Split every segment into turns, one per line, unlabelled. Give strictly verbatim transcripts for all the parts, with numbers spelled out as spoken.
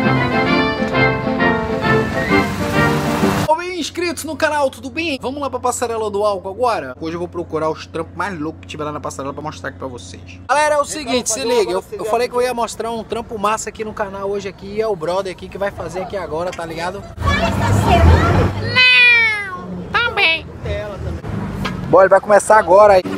Inscritos no canal, tudo bem? Vamos lá pra passarela do álcool agora? Hoje eu vou procurar os trampos mais loucos que tiver lá na passarela pra mostrar aqui pra vocês. Galera, é o seguinte, se liga, eu, eu falei que eu ia mostrar um trampo massa aqui no canal hoje aqui, e é o brother aqui que vai fazer aqui agora, tá ligado?
Não, também.
Bom, ele vai começar agora aí.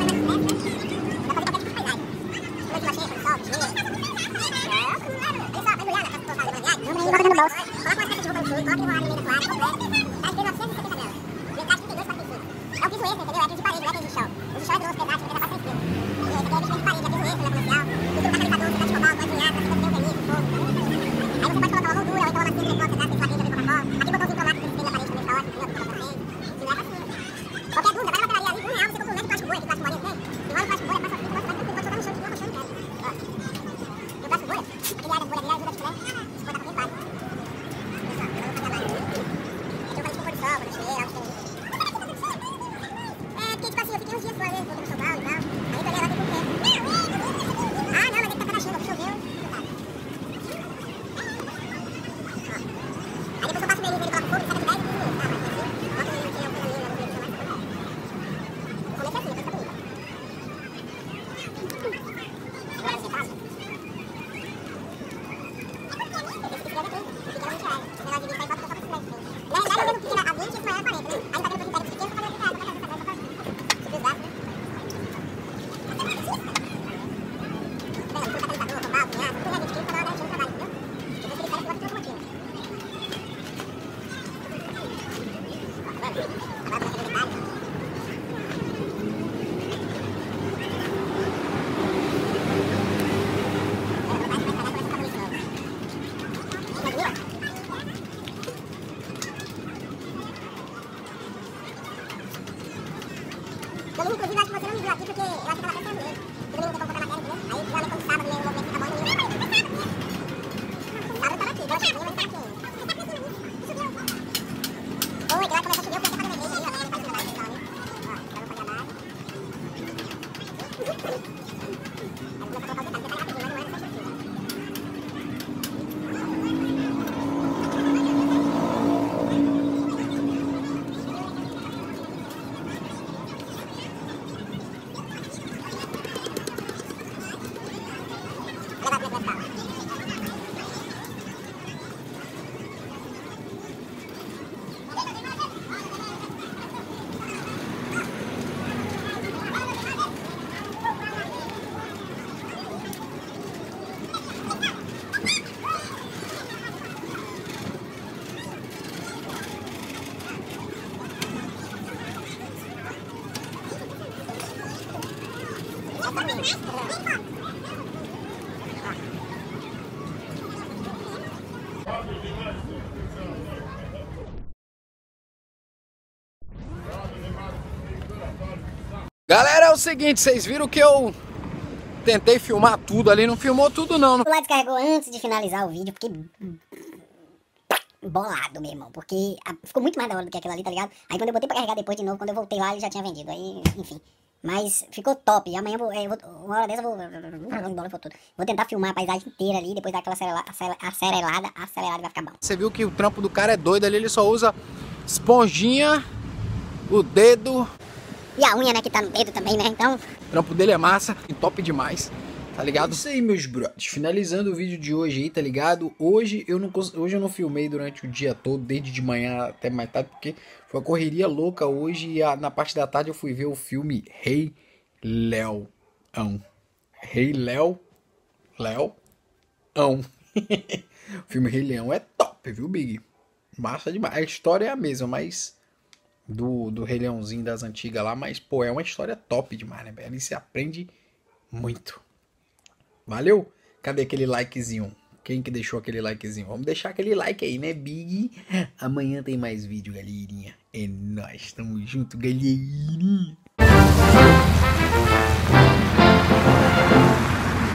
Eu, inclusive, acho que você não me viu aqui porque eu acho que ela até terminei. Eu não tenho como colocar matéria, entendeu? Aí, geralmente, quando sábado, o movimento fica bom, eu não me lembro. Sábado eu tava aqui, eu cheguei, mas tá aqui. Oi, que lá começou a chover, eu fui até fazer a igreja aí, ó, tá fazendo trabalho de ali. Ó, já vou fazer a base. Aí, vou começar a colocar os detalhes, detalhe rapidinho, mas não é nessa chuva.
Galera, é o seguinte, vocês viram que eu tentei filmar tudo ali, não filmou tudo não.
O lá descarregou antes de finalizar o vídeo, porque... bolado, meu irmão, porque ficou muito mais da hora do que aquilo ali, tá ligado? Aí quando eu botei pra carregar depois de novo, quando eu voltei lá, ele já tinha vendido, aí, enfim. Mas ficou top, amanhã eu vou, eu vou uma hora dessa eu vou, vou tentar filmar a paisagem inteira ali, depois dar aquela acelerada, acelerada, acelerada vai ficar bom.
Você viu que o trampo do cara é doido ali, ele só usa esponjinha, o dedo...
E a unha, né, que tá no dedo também, né, então...
O trampo dele é massa e top demais, tá ligado? Isso aí, meus brothers, finalizando o vídeo de hoje aí, tá ligado? Hoje eu não, hoje eu não filmei durante o dia todo, desde de manhã até mais tarde, porque foi uma correria louca hoje e a, na parte da tarde eu fui ver o filme Rei Leão. Rei Léo... Léo... Ão. O filme Rei Leão é top, viu, Big? Massa demais. A história é a mesma, mas... Do, do Rei Leãozinho das antigas lá, mas, pô, é uma história top demais, né, velho? Ali se aprende muito. Valeu? Cadê aquele likezinho? Quem que deixou aquele likezinho? Vamos deixar aquele like aí, né, Big? Amanhã tem mais vídeo, galerinha. É nóis, tamo junto, galerinha.